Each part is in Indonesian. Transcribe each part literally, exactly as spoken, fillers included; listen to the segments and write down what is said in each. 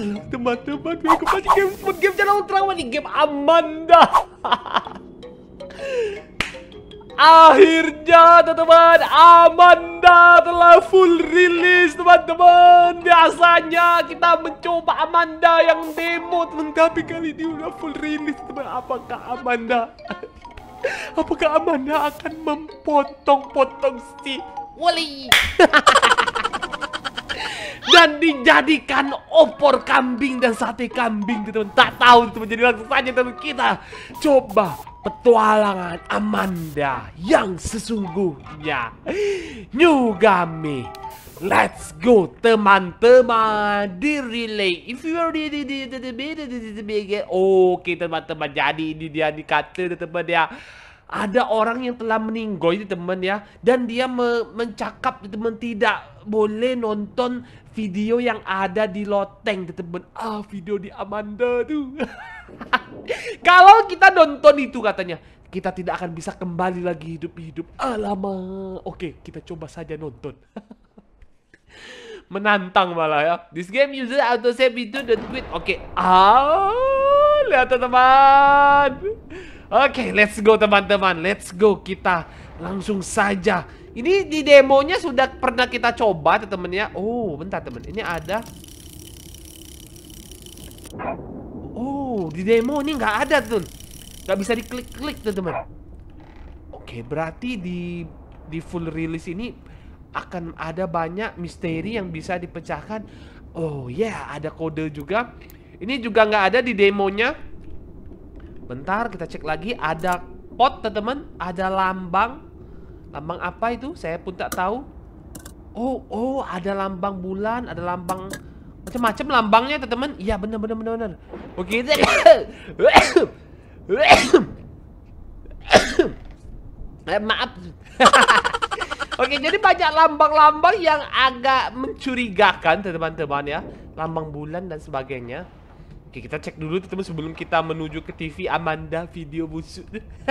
Teman-teman, welcome back to game Smooth Game Channel Ultra di game Amanda. Akhirnya teman-teman, Amanda telah full release teman-teman. Biasanya kita mencoba Amanda yang demo teman, tapi kali ini udah full release teman. Apakah Amanda Apakah Amanda akan mempotong-potong si Wally dan dijadikan opor kambing dan sate kambing teman? Tak tahu teman, jadi langsung saja teman kita coba petualangan Amanda yang sesungguhnya. New game, let's go teman-teman. Di relay if you are di di di di di oke teman-teman, jadi ini dia dikata teman ya, ada orang yang telah meninggal teman ya, dan dia me mencakap teman tidak boleh nonton video yang ada di loteng teman. Ah, video di Amanda tuh. Kalau kita nonton itu katanya kita tidak akan bisa kembali lagi hidup-hidup. Alamak. Oke, kita coba saja nonton. Menantang malah ya. This game user autosave itu don't quit. Oke. Ah, lihat teman. Oke, let's go teman-teman. Let's go, kita langsung saja. Ini di demonya sudah pernah kita coba teman ya. Oh, bentar teman. Ini ada. Oh, di demo ini nggak ada tuh. Nggak bisa diklik-klik tuh teman. Oke, berarti di di full release ini akan ada banyak misteri yang bisa dipecahkan. Oh ya, yeah, ada kode juga. Ini juga nggak ada di demonya. Bentar, kita cek lagi. Ada pot teman, ada lambang. Lambang apa itu? Saya pun tak tahu. Oh, oh, ada lambang bulan, ada lambang macam-macam lambangnya teman. Iya, benar benar benar benar. Oke. Maaf. Oke, jadi banyak lambang-lambang yang agak mencurigakan teman-teman ya. Lambang bulan dan sebagainya. Oke, kita cek dulu teman sebelum kita menuju ke T V Amanda video busuk.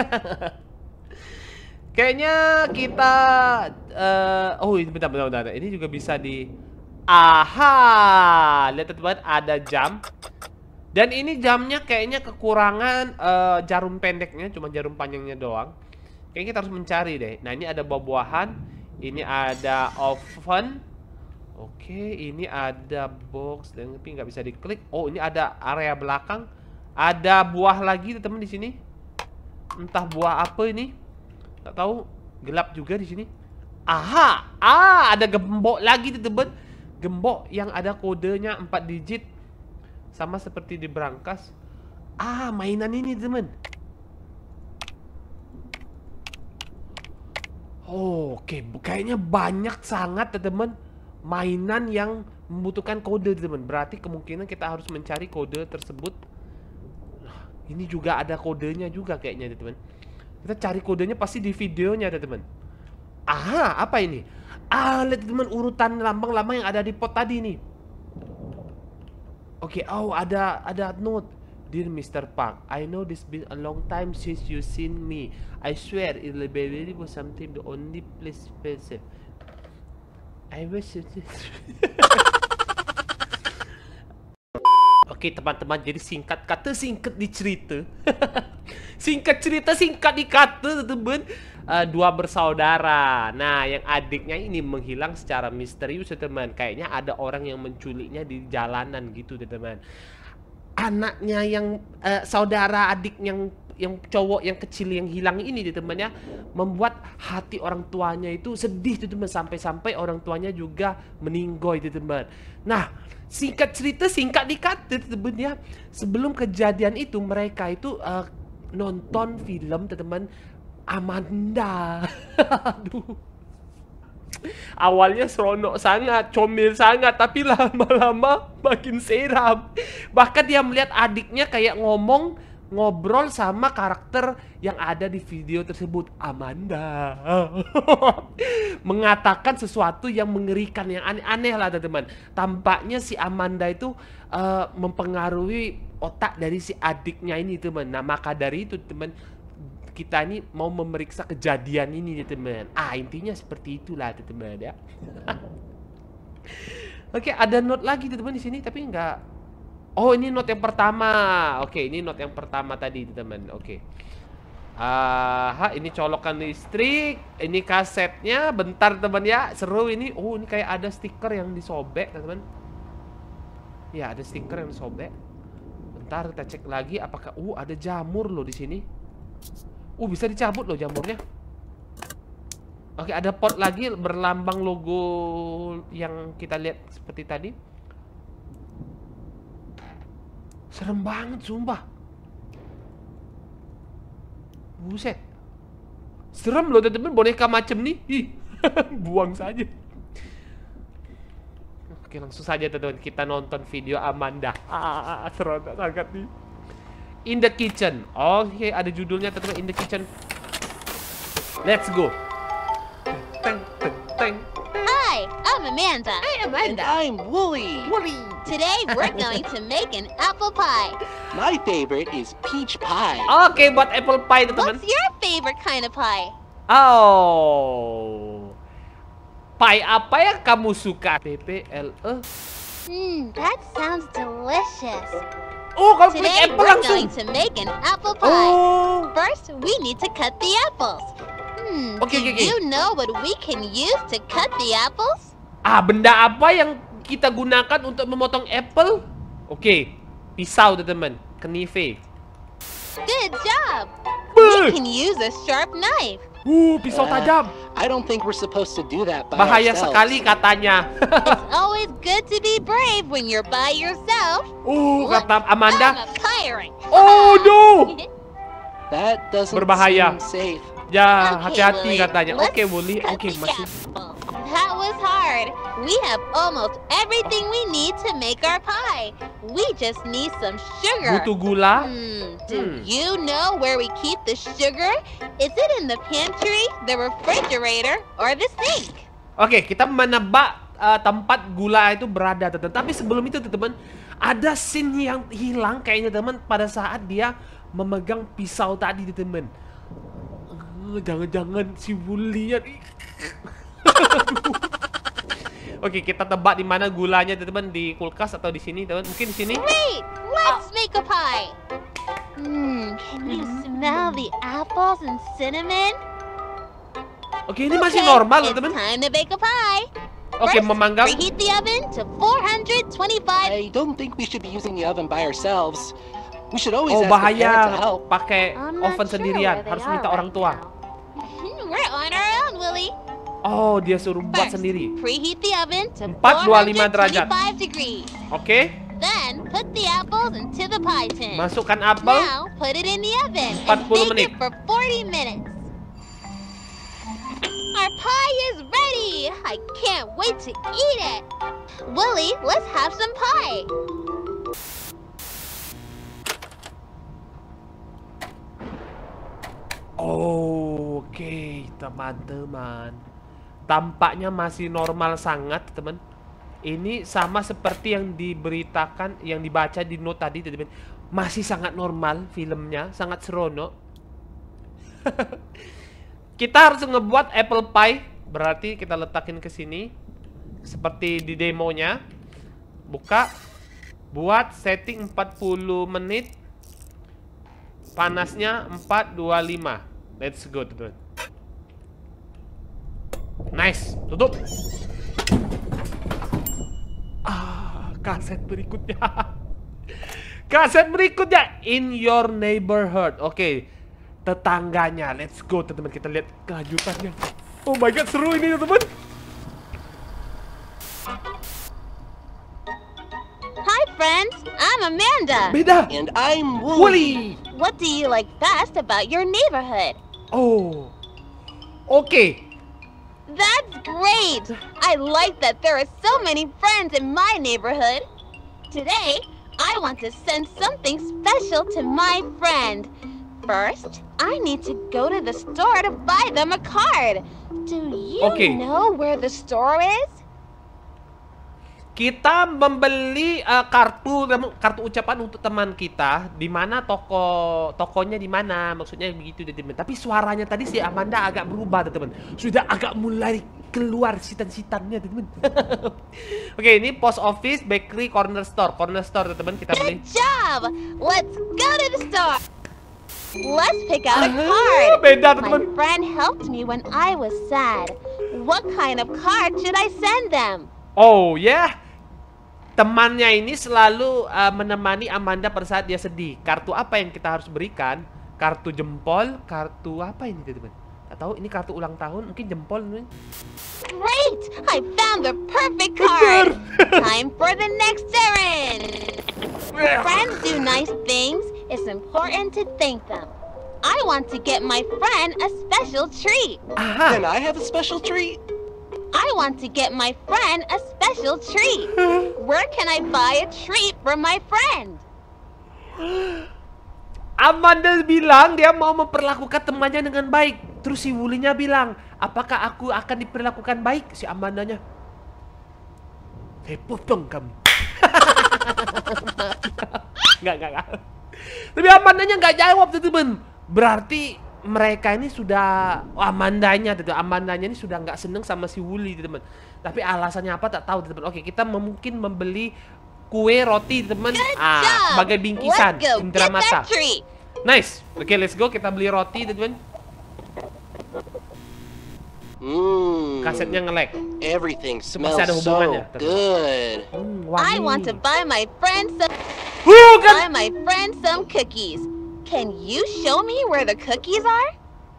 Kayaknya kita uh, oh, ini bentar, bentar, bentar. Ini juga bisa di. Aha, lihat teman-teman, ada jam. Dan ini jamnya kayaknya kekurangan uh, jarum pendeknya, cuma jarum panjangnya doang. Kayaknya kita harus mencari deh. Nah, ini ada buah-buahan. Ini ada oven. Oke, ini ada box dan tapi nggak bisa diklik. Oh, ini ada area belakang. Ada buah lagi teman di sini. Entah buah apa ini. Tak tahu, gelap juga di sini. Aha, ah, ada gembok lagi teman. Gembok yang ada kodenya empat digit. Sama seperti di berangkas. Ah, mainan ini teman. Oh, oke, okay. Kayaknya banyak sangat teman mainan yang membutuhkan kode teman. Berarti kemungkinan kita harus mencari kode tersebut. Nah, ini juga ada kodenya juga kayaknya teman. Kita cari kodenya pasti di videonya teman. Aha, apa ini? Ah, lihat teman, urutan lambang-lambang yang ada di pot tadi nih. Oke, okay, oh ada ada note. Dear mister Park, I know this been a long time since you seen me. I swear it'll be really was something the only place specific. I wish it is. Oke teman-teman, jadi singkat kata singkat dicerita. Singkat cerita singkat dikata teman. Uh, dua bersaudara. Nah, yang adiknya ini menghilang secara misterius teman. Kayaknya ada orang yang menculiknya di jalanan gitu teman. Anaknya yang uh, saudara adik yang yang cowok yang kecil yang hilang ini teman-teman ya, membuat hati orang tuanya itu sedih teman, sampai-sampai orang tuanya juga meninggal teman. Nah, singkat cerita singkat dikata teman ya, sebelum kejadian itu mereka itu uh, nonton film teman Amanda. Aduh. Awalnya seronok sangat, comel sangat, tapi lama-lama makin seram. Bahkan dia melihat adiknya kayak ngomong, ngobrol sama karakter yang ada di video tersebut, Amanda. Mengatakan sesuatu yang mengerikan, yang aneh-aneh lah teman-teman. Tampaknya si Amanda itu uh, mempengaruhi otak dari si adiknya ini teman. Nah, maka dari itu teman, kita ini mau memeriksa kejadian ini teman. Ah, intinya seperti itulah teman ya. Oke, ada note lagi teman di sini, tapi nggak Oh, ini note yang pertama. Oke, ini note yang pertama tadi, teman. Oke. Ah, ini colokan listrik. Ini kasetnya. Bentar, teman ya. Seru ini. Oh, ini kayak ada stiker yang disobek, teman. Ya, ada stiker yang disobek. Bentar, kita cek lagi apakah. Uh, ada jamur loh di sini. Uh, bisa dicabut loh jamurnya. Oke, ada pot lagi berlambang logo yang kita lihat seperti tadi. Serem banget, sumpah. Buset. Serem loh, teman-teman, boneka macem nih. Ih, buang saja. Oke, langsung saja teman-teman kita nonton video Amanda. Ah, serem sangat nih. In the kitchen. Oke, ada judulnya teman-teman, In the Kitchen. Let's go. Teng, teng, teng. Hi, I'm Amanda. Hey, Amanda. And I'm Wooly. Wooly. Today we're going to make an apple pie. My favorite is peach pie. Oke, buat apple pie teman-teman. What's your favorite kind of pie? Oh. Pie apa yang kamu suka? P P L E. Hmm, that sounds delicious. Oh, kamu klik Today apple we're langsung. going to make an apple pie. Oh. First, we need to cut the apples. Hmm, Okay, do okay, okay. you know what we can use to cut the apples? Ah, benda apa yang kita gunakan untuk memotong apple? Oke, pisau teman-teman, knife. Good job. Beuh. We can use a sharp knife. Uh, pisau Uh, tajam. I don't think we're supposed to do that by Bahaya ourselves. sekali katanya. It's always good to be brave when you're by yourself. Uh, Look, kata I'm Amanda. a pirate. Oh, no. That doesn't Berbahaya. seem safe. Ya, Okay, hati-hati Willy. katanya. Let's Oke, Wooly. cut Oke, the masih. apple. That was hard. We have almost everything we need to make our pie. We just need some sugar. Butuh gula. Hmm, do Hmm. you know where we keep the sugar? Is it in the pantry, the refrigerator, or the sink? Oke, kita menebak uh, tempat gula itu berada, teman. Tapi sebelum itu, teman, ada scene yang hilang kayaknya, teman, pada saat dia memegang pisau tadi, teman. Uh, Jangan-jangan si Wooly ya. Oke, kita tebak di mana gulanya, teman, di kulkas atau di sini, teman? Mungkin di sini. Great! Let's make a pie. Hmm, can you smell the apples and cinnamon? Oke, ini masih Okay, normal, it's teman. time to bake a pie. Oke, First, memanggang. preheat the oven to four hundred twenty-five. I don't think we should be using the oven by ourselves. We should always Oh, ask the parent to bahaya help. pakai I'm not oven sure sendirian. where they Harus are minta right orang tua. now. We're on our own, Willie. Oh, dia suruh buat First, sendiri. preheat the oven to empat ratus dua puluh lima derajat. four hundred twenty-five degrees. Oke, Then put the apples into the pie tin. masukkan apel. Now put it in the oven and empat puluh bake menit. it for forty minutes. Our pie is ready. I can't wait to eat it. Willie, let's have some pie. Oke, teman-teman. Tampaknya masih normal sangat, teman. Ini sama seperti yang diberitakan, yang dibaca di note tadi, teman. Masih sangat normal filmnya, sangat seronok. Kita harus ngebuat apple pie, berarti kita letakin ke sini seperti di demonya. Buka, buat setting empat puluh menit. Panasnya empat dua lima. Let's go, teman. Nice, tutup. Ah, kaset berikutnya. Kaset berikutnya, In Your Neighborhood. Oke, tetangganya. Let's go, teman-teman. Kita lihat kelanjutannya. Oh my god, seru ini, teman. Hi, friends. I'm Amanda. Beda. And I'm Wooly. Wooly. What do you like best about your neighborhood? Oh, oke. That's great! I like that there are so many friends in my neighborhood. Today, I want to send something special to my friend. First, I need to go to the store to buy them a card. Do you Okay. know where the store is? Kita membeli uh, kartu kartu ucapan untuk teman kita. Di mana toko tokonya di mana? Maksudnya begitu, teman. Tapi suaranya tadi si Amanda agak berubah, teman. Sudah agak mulai keluar sitan-sitannya, teman-teman. Oke, ini post office, bakery, corner store. Corner store, teman-teman, kita beli. Good job! Let's go to the store! Let's pick out a Ah, card! beda, My teman. friend helped me when I was sad. What kind of card should I send them? Oh, ya. Yeah. Temannya ini selalu uh, menemani Amanda pada saat dia sedih. Kartu apa yang kita harus berikan? Kartu jempol, kartu apa ini, teman-teman? Tak tahu, ini kartu ulang tahun, mungkin jempol, teman. Great! I found the perfect card! Time for the next errand! When friends do nice things, it's important to thank them. I want to get my friend a special treat. Aha. Can I have a special treat? I want to get my friend a special treat. Where can I buy a treat for my friend? Amanda bilang dia mau memperlakukan temannya dengan baik. Terus si Wulinya bilang, apakah aku akan diperlakukan baik? Si Amandanya, saya potong kamu. Nggak, nggak, nggak. Tapi Amandanya nggak jawab, teman-teman. Berarti mereka ini sudah, oh, Amandanya, teman-teman. Amandanya ini sudah nggak seneng sama si Wuli, teman-teman. Tapi alasannya apa tak tahu, teman-teman. Oke, kita mungkin membeli kue roti, teman. Ah, sebagai bingkisan, Let's go indra get mata. that treat. Nice. Oke, let's go. Kita beli roti, teman-teman. Mmm. Kasetnya nge-lag. Everything Itu smells pasti ada so hubungannya, teman. good. Hmm, I wangi. want to buy my friend some Bukan. buy my friend some cookies. Can you show me where the cookies are?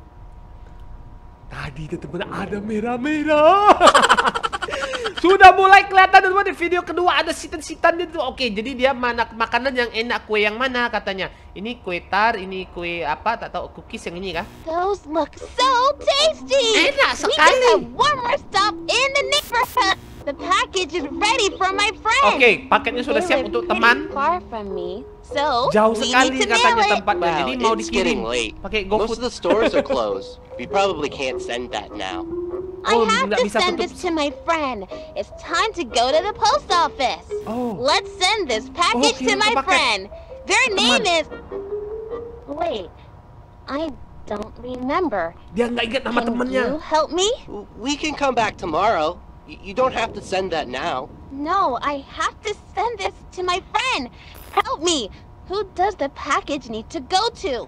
Tadi, teman-teman, ada merah-merah. Sudah mulai kelihatan, teman-teman. Di video kedua ada sitan-sitan itu. Oke, jadi dia mana makanan yang enak, kue yang mana katanya. Ini kue tar, ini kue apa, tak tahu, cookies yang ini kah? Those look so tasty. Enak We sekali. just have one more stop in the neighborhood. The package is ready for my friend. Oke, paketnya sudah They siap live untuk pretty teman. far from me, so Jauh we sekali need to katanya mail it. tempatnya. Wow, Jadi mau it's dikirim getting late. pakai Most GoFood. of the stores are closed. We probably can't send that now. I Oh, have nggak to bisa send tutup. this to my friend. It's time to go to the post office. Oh. Let's send this package Okay, to my paket. friend. Their name Teman. is... Wait, I don't remember. Dia nggak ingat nama Can temennya. you help me? We can come back tomorrow. Y- You don't have to send that now. No, I have to send this to my friend. Help me. Who does the package need to go to?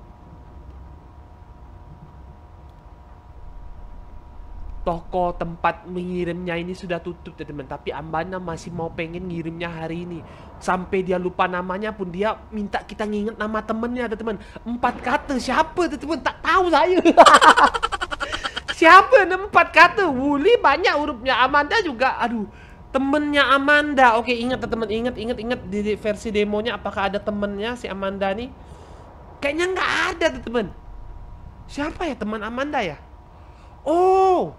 Toko tempat mengirimnya ini sudah tutup, teman-teman. Tapi Amanda masih mau pengen ngirimnya hari ini. Sampai dia lupa namanya pun dia minta kita nginget nama temennya, teman-teman. Empat kata, siapa, teman-teman? Tak tahu saya. Siapa nama empat kata? Wuli banyak hurufnya. Amanda juga, aduh. Temennya Amanda. Oke, ingat, teman-teman. Ingat, ingat, ingat di versi demonya apakah ada temennya si Amanda nih? Kayaknya nggak ada, teman-teman. Siapa ya teman Amanda ya? Oh,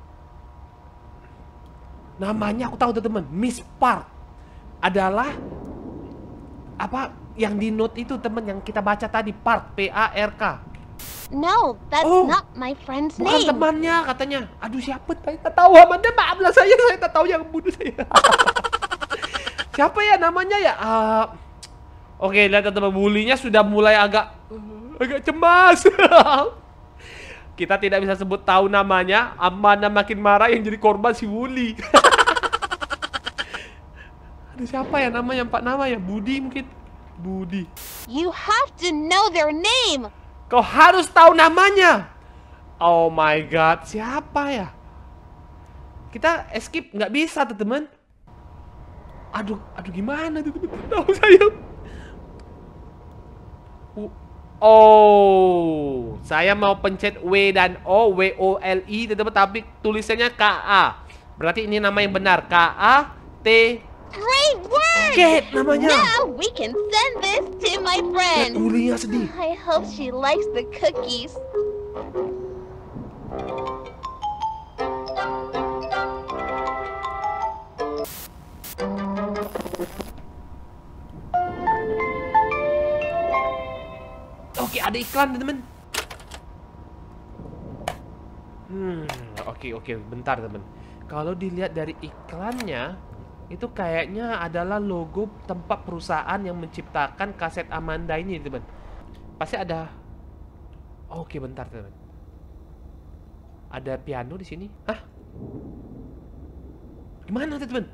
namanya aku tahu, teman-teman. Miss Park adalah apa yang di note itu, teman, yang kita baca tadi. Park, P A R K. No, that's Oh, not my friend's Bukan name. temannya katanya. Aduh, siapa? Saya tak tahu. Amanda, maaflah saya. Saya tak tahu yang bunuh saya. Siapa ya namanya ya? Uh, Oke, lihat, teman-teman. Bulinya sudah mulai agak agak cemas. Kita tidak bisa sebut tahu namanya. Amanda makin marah, yang jadi korban si Wuli. Ada siapa ya namanya? Empat nama ya? Budi mungkin? Budi. You have to know their name. Kau harus tahu namanya. Oh my god, siapa ya? Kita escape nggak bisa, teman-teman. Aduh, aduh gimana, teman-teman? Tahu saya. Oh, saya mau pencet W dan O, W O L I, teman-teman, tapi tulisannya K A. Berarti ini nama yang benar, K A T. Great work! Kate namanya. Now we can send this to my Lihat friend. Ulinya sedih. I hope she likes the cookies. Oke, ada iklan, teman-teman. Hmm, oke, oke, bentar, teman. Kalau dilihat dari iklannya, itu kayaknya adalah logo tempat perusahaan yang menciptakan kaset Amanda ini, teman. Pasti ada. Oke, bentar, teman. Ada piano di sini. Hah? Gimana teman-teman?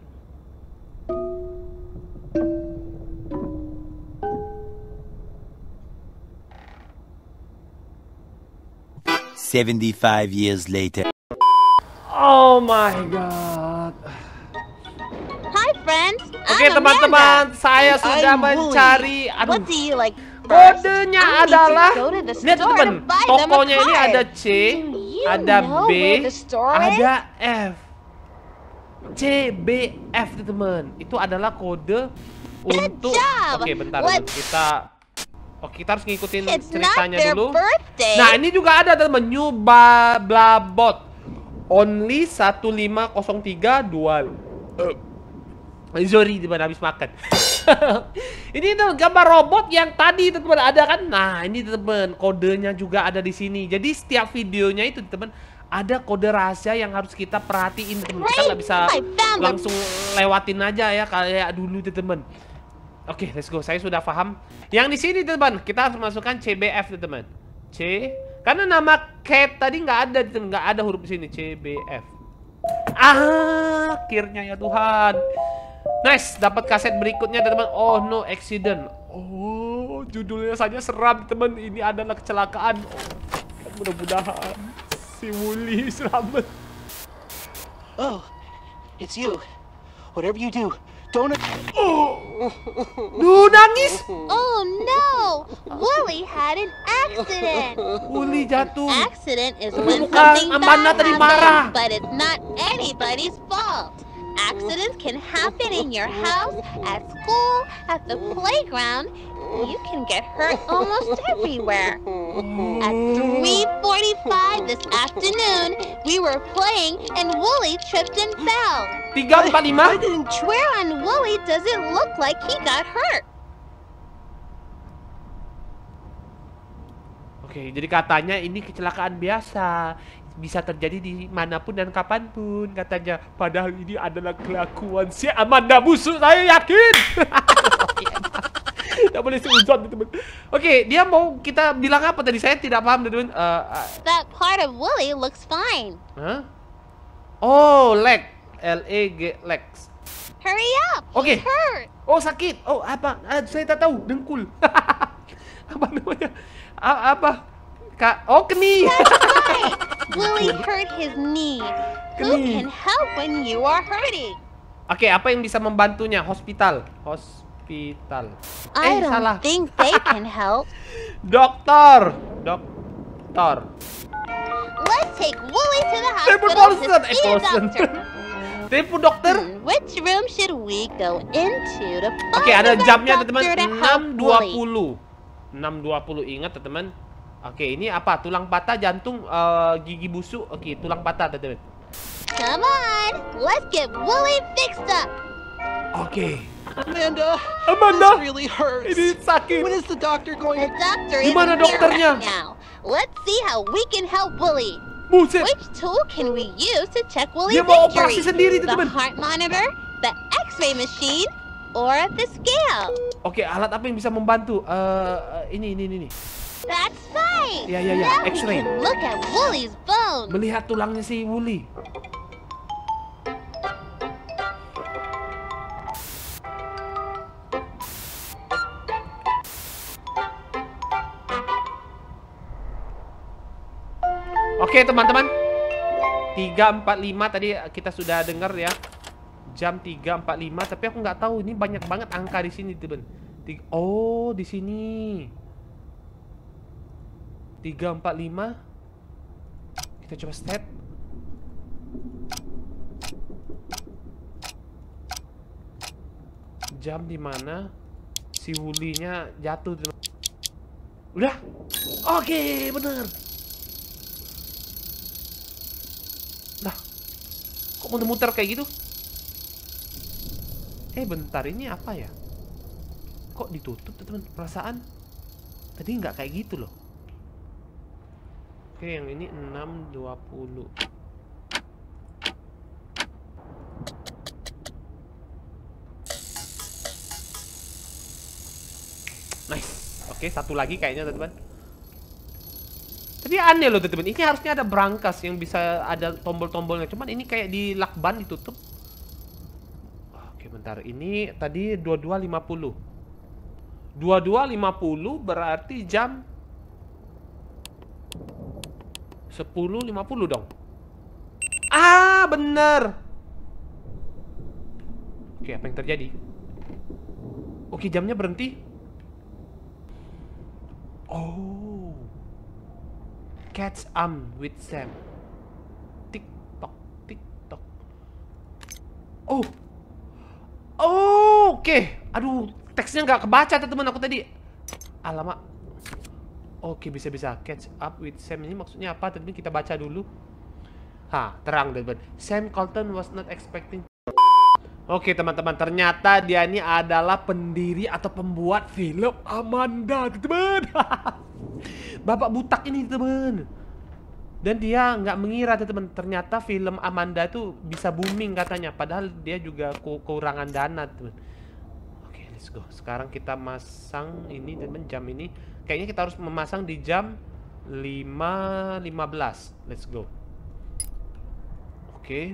seventy-five years later. Oh my god. Hi, friends. Oke I'm teman-teman, Amanda. saya sudah I'm Wooly. mencari. Aduh, What do you like first? kodenya I need to adalah. go to the Lihat store teman, to buy them a tokonya ini card. ada C, Do you ada know B, where the store ada F. C, B, F teman. Itu adalah kode untuk. job. Oke, bentar teman. Let's- Kita. Oke, kita harus ngikutin It's not ceritanya their dulu. birthday. Nah, ini juga ada teman, New Blah Blah Bot. Only satu lima nol tiga dual. Uh. Sorry teman, habis makan. Ini tuh gambar robot yang tadi teman ada kan? Nah, ini teman kodenya juga ada di sini. Jadi setiap videonya itu teman ada kode rahasia yang harus kita perhatiin teman. Kita nggak bisa I found the- langsung lewatin aja ya kayak dulu teman. Oke, let's go. Saya sudah paham. Yang di sini teman, kita harus masukkan C B F teman. C, karena nama cat tadi nggak ada teman, nggak ada huruf di sini. C B F. Ah, akhirnya ya Tuhan. Nice, dapat kaset berikutnya teman. Oh no, accident. Oh, judulnya saja seram teman. Ini adalah kecelakaan. Oh, mudah-mudahan si Wooly selamat. Oh, it's you. Whatever you do, don't. Duh, nangis. Oh no! Wooly had an accident. Wooly jatuh. Accident is when Bukan, something Amanda bad tadi marah. happens, but it's not anybody's fault. Accidents can happen in your house, at school, at the playground. You can get hurt almost everywhere. At three forty-five this afternoon, we were playing and Wooly tripped and fell. Tiga empat lima. I didn't. Where on Wooly does it look like he got hurt? Oke, jadi katanya ini kecelakaan biasa. Bisa terjadi di manapun dan kapanpun katanya. Padahal ini adalah kelakuan si Amanda busuk, saya yakin. Tidak boleh seuzon teman. Oke, dia mau kita bilang apa tadi? Saya tidak paham teman. Uh, uh, That part of Wooly looks fine. huh? Oh, leg, L E G, legs. Hurry up! Oke. He's hurt. Oh, sakit. Oh, apa? Ah, saya tak tahu. Dengkul. Apa namanya? A apa? Ka oh, keni. Right. Wooly hurt his knee. Who Knee. can help when you are hurting? Oke, apa yang bisa membantunya? Hospital. Hospital. I eh, don't salah. think they can help. Dokter. Dokter. Let's take Wooly to the Telepon hospital Paulson. to Eh, see a Paulson. doctor. Telepon dokter. Hmm, Which room should we go into to find Oke, ada the best jamnya teman-teman. doctor to enam help dua Wooly? puluh. enam dua puluh, ingat teman-teman. Oke, ini apa? Tulang patah, jantung, eh, gigi busuk. Oke, tulang patah teman-teman. Come on, let's get Wooly fixed up. Oke. Amanda. Amanda. This really hurts. Ini sakit. When is the doctor going? The doctor Di is mana here dokternya? right now. Let's see how we can help Wooly. Buset. Which tool can we use to check Wooly's Dia mau injury? operasi sendiri, The teman-teman. heart monitor, the X-ray machine, or the scale? Oke, alat apa yang bisa membantu? Eh, ini, ini, ini, ini. That's right. Ya, ya, ya, Now we X-ray. can look at Wooly's bones. Melihat tulangnya si Wooly. Oke teman-teman, tiga empat lima tadi kita sudah dengar ya. Jam tiga empat lima, tapi aku nggak tahu ini banyak banget angka di sini teman. Tiga- Oh, di sini. tiga empat lima. Kita coba step. Jam di mana si Wooly-nya jatuh teman. Udah. Oke, bener. Lah, kok muter-muter kayak gitu? Eh, bentar, ini apa ya? Kok ditutup, teman? Perasaan tadi nggak kayak gitu loh. Oke, yang ini enam dua puluh. Nice. Oke, satu lagi kayaknya, teman-teman. Tapi aneh loh teman-teman. Ini harusnya ada brankas yang bisa ada tombol-tombolnya. Cuman ini kayak di lakban ditutup. Oke, bentar. Ini tadi dua puluh dua lima puluh. dua puluh dua lima puluh berarti jam sepuluh lima puluh dong. Ah, bener. Oke, apa yang terjadi? Oke, jamnya berhenti. Oh. Catch up with Sam. Tik-tok, tik-tok. Oh. Oh, oke. Okay. Aduh, teksnya nggak kebaca teman aku tadi. Alamak. Oke, okay, bisa-bisa. Catch up with Sam ini maksudnya apa? Tadi kita baca dulu. Hah, terang teman. Sam Colton was not expecting. Oke, okay, teman-teman, ternyata dia ini adalah pendiri atau pembuat film Amanda, teman-teman. Bapak butak ini, teman. Dan dia nggak mengira, teman. Ternyata film Amanda itu bisa booming katanya. Padahal dia juga kekurangan dana, teman. Oke, okay, let's go. Sekarang kita masang ini, teman, jam ini. Kayaknya kita harus memasang di jam lima lima belas. Let's go. Oke. Okay.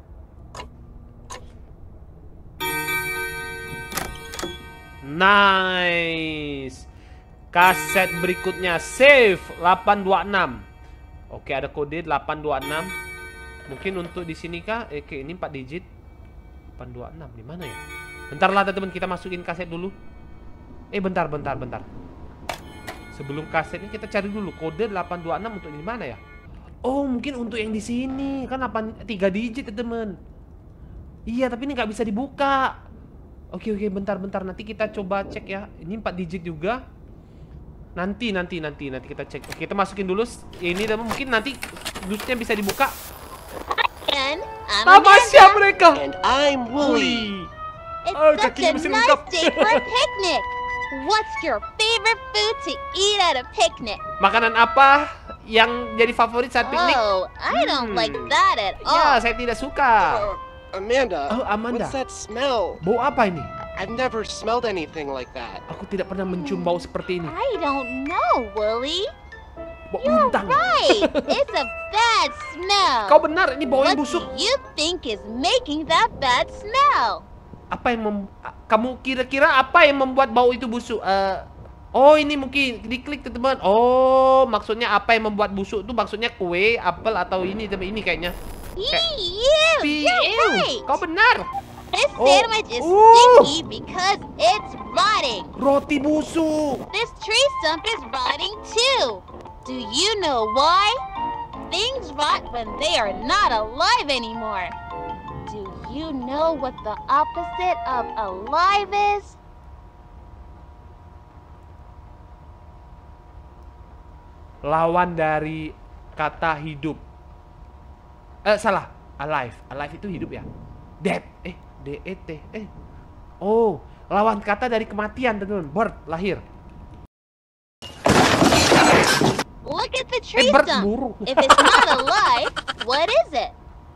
Nice. Kaset berikutnya save delapan dua enam. Oke, ada kode delapan dua enam. Mungkin untuk di sini kah? Eh, oke, ini empat digit. delapan dua enam di mana ya? Bentar lah teman-teman, kita masukin kaset dulu. Eh, bentar, bentar, bentar. Sebelum kasetnya kita cari dulu kode delapan dua enam untuk di mana ya? Oh, mungkin untuk yang di sini. Kan delapan tiga digit, teman. Iya, tapi ini nggak bisa dibuka. Oke, oke, bentar, bentar. Nanti kita coba cek ya. Ini empat digit juga. Nanti, nanti, nanti, nanti kita cek. Oke, kita masukin dulu. Ini dan mungkin nanti dusnya bisa dibuka. And I'm Nama siapa mereka? And I'm Wooly. It's Oh, such kakinya a masih nice lengkap. day for a picnic. What's your favorite food to eat at a picnic? Makanan apa yang jadi favorit saat piknik? Oh, I don't Hmm. like that at Ya, all. saya tidak suka. Uh, Amanda. Oh, Amanda. What's that smell? Bau apa ini? I've never smelled anything like that. Aku tidak pernah mencium bau seperti ini. I don't know, Wooly. Bau You're bintang. right. It's a bad smell. Kau benar, ini bau yang What busuk. do you think is making that bad smell? Apa yang mem kamu kira-kira apa yang membuat bau itu busuk? Eh, oh, ini mungkin diklik teman-teman. Oh, maksudnya apa yang membuat busuk itu maksudnya kue, apel atau ini teman ini kayaknya. Ew, Pi- you're ew, right. Kau benar. This Oh. sandwich is Ooh. sticky because it's rotting. Roti busuk. This tree stump is rotting too. Do you know why? Things rot when they are not alive anymore. Do you know what the opposite of alive is? Lawan dari kata hidup. Eh, salah. Alive. Alive itu hidup ya. Dead. Eh, D E T. Eh. Oh, lawan kata dari kematian, teman-teman. Birth, lahir. Look at the tree bird stump. burung. If it's not alive, what is it?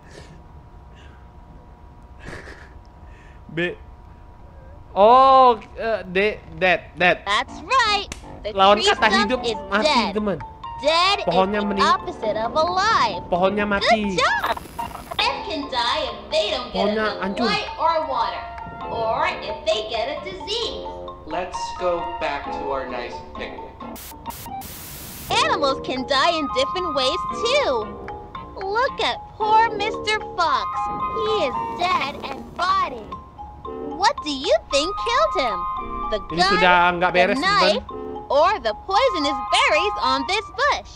B. Oh, uh, D, dead, dead. That's right. The Lawan tree kata stump hidup is mati, dead. teman. Dead Pohonnya is the mening- opposite of alive. Pohonnya Good mati. job! Men can die if they don't get Pohonnya enough hancur. light or water, or if they get a disease. Let's go back to our nice picnic. Animals can die in different ways too. Look at poor Mister Fox. He is dead and rotting. What do you think killed him? The Ini gun, sudah nggak the beres, knife, teman. or the poisonous berries on this bush?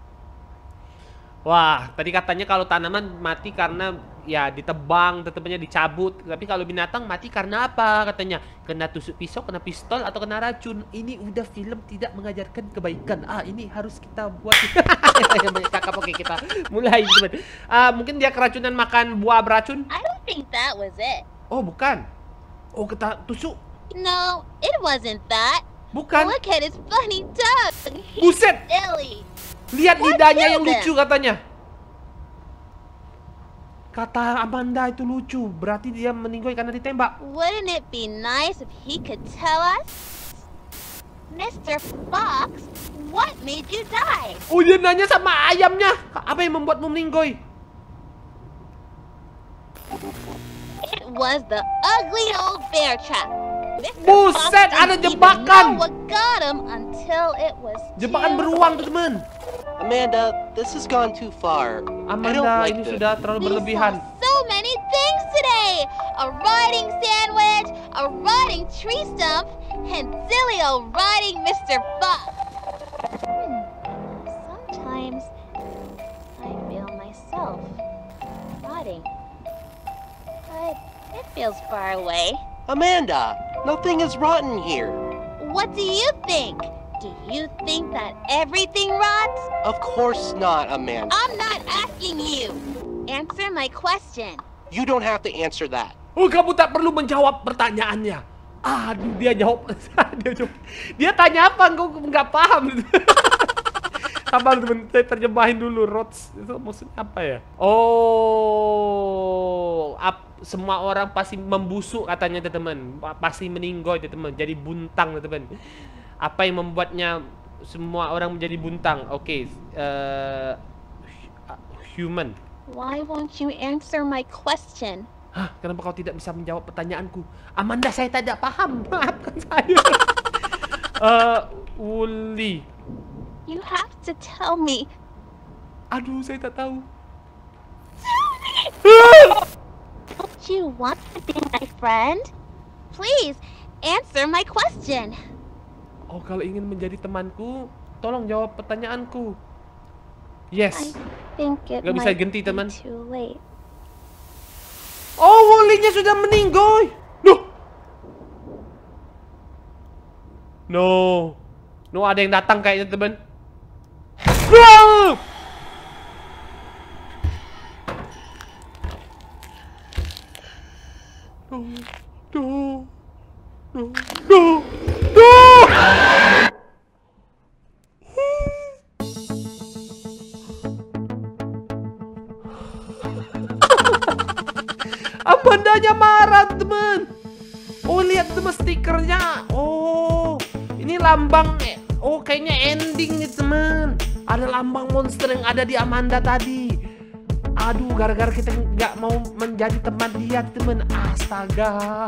Wah, tadi katanya kalau tanaman mati karena ya ditebang, tetepnya dicabut. Tapi kalau binatang mati karena apa? Katanya kena tusuk pisau, kena pistol, atau kena racun. Ini udah film tidak mengajarkan kebaikan. Ah, ini harus kita buat. Yang banyak cakap. Oke, kita mulai, teman. Ah, mungkin dia keracunan makan buah beracun. I don't think that was it. Oh, bukan. Oh, kita tusuk. No, it wasn't that. Bukan. Look at his funny tongue. He's Buset. silly. Lihat What lidahnya yang killed lucu katanya. Kata Amanda itu lucu. Berarti dia meninggal karena ditembak. Wouldn't it be nice if he could tell us? Mister Fox, what made you die? Oh, dia nanya sama ayamnya. Apa yang membuatmu meninggoy? It was the ugly old bear trap. Mister Buset, Fox ada didn't even jebakan. know what got him until it was Jebakan too beruang, late. teman-teman. Amanda, this has gone too far. I don't Amanda, like ini this. sudah terlalu We berlebihan. saw so many things today. A rotting sandwich, a rotting tree stump, and silly old rotting Mister Fox. Hmm. Sometimes I feel myself rotting. But it feels far away. Amanda, nothing is rotten here. What do you think? Do you think that everything rots? Of course not, Amanda. I'm not asking you. Answer my question. You don't have to answer that. Oh, kamu tak perlu menjawab pertanyaannya. Aduh, dia jawab. dia jawab. Dia tanya apa? Engkau nggak paham. Sabar, teman. Saya terjemahin dulu. Rots itu maksudnya apa ya? Oh, ap, semua orang pasti membusuk katanya, teman. Pasti meninggoy, teman. Jadi buntang, teman. Apa yang membuatnya semua orang menjadi buntang? Oke, okay. uh, human. Why won't you answer my question? Hah, kenapa kau tidak bisa menjawab pertanyaanku? Amanda, saya tidak paham. Maafkan saya. uh, Uli. You have to tell me. Aduh, saya tak tahu. Don't you want to be my friend? Please, answer my question. Oh, kalau ingin menjadi temanku, tolong jawab pertanyaanku. Yes. I think it Gak bisa might ganti, be teman. too late. Oh, Wulinya sudah meninggoy. Duh. No. No, ada yang datang kayaknya, teman. No! No. No. No. No. Amandanya marah, teman. Oh, lihat teman stikernya. Oh, ini lambang. Oh, kayaknya ending nih, teman. Ada lambang monster yang ada di Amanda tadi. Aduh, gara-gara kita nggak mau menjadi teman dia, teman. Astaga.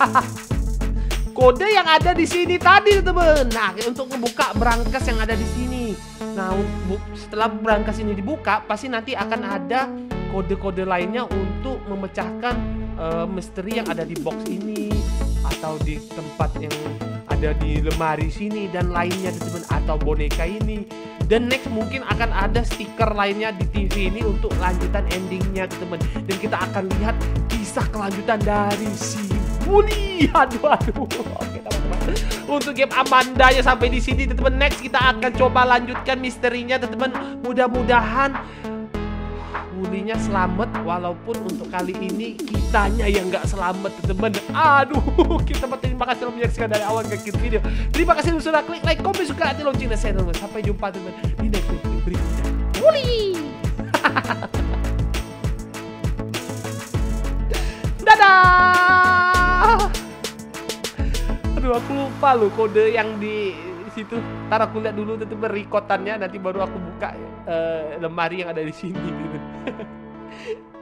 Kode yang ada di sini tadi, teman. Nah, untuk membuka brankas yang ada di sini. Nah, setelah brankas ini dibuka, pasti nanti akan ada kode-kode lainnya untuk memecahkan uh, misteri yang ada di box ini atau di tempat yang ada di lemari sini dan lainnya, teman, atau boneka ini. Dan next mungkin akan ada stiker lainnya di T V ini untuk lanjutan endingnya, teman. Dan kita akan lihat kisah kelanjutan dari si Bully. Aduh, aduh. Oke, teman-teman. Untuk game Amanda ya sampai di sini, teman. Next kita akan coba lanjutkan misterinya, teman. Mudah-mudahan Wulinya selamat, walaupun untuk kali ini kitanya yang nggak selamat, teman. Aduh, kita berterima kasih telah menyaksikan dari awal ke akhir video. Terima kasih sudah klik like, komen, suka, hati lonceng dan share. Sampai jumpa, teman, di next video berikutnya. Wuli. Dadah. Aduh, aku lupa loh kode yang di situ. Ntar aku lihat dulu, teman, rekotannya, nanti baru aku buka uh, lemari yang ada di sini.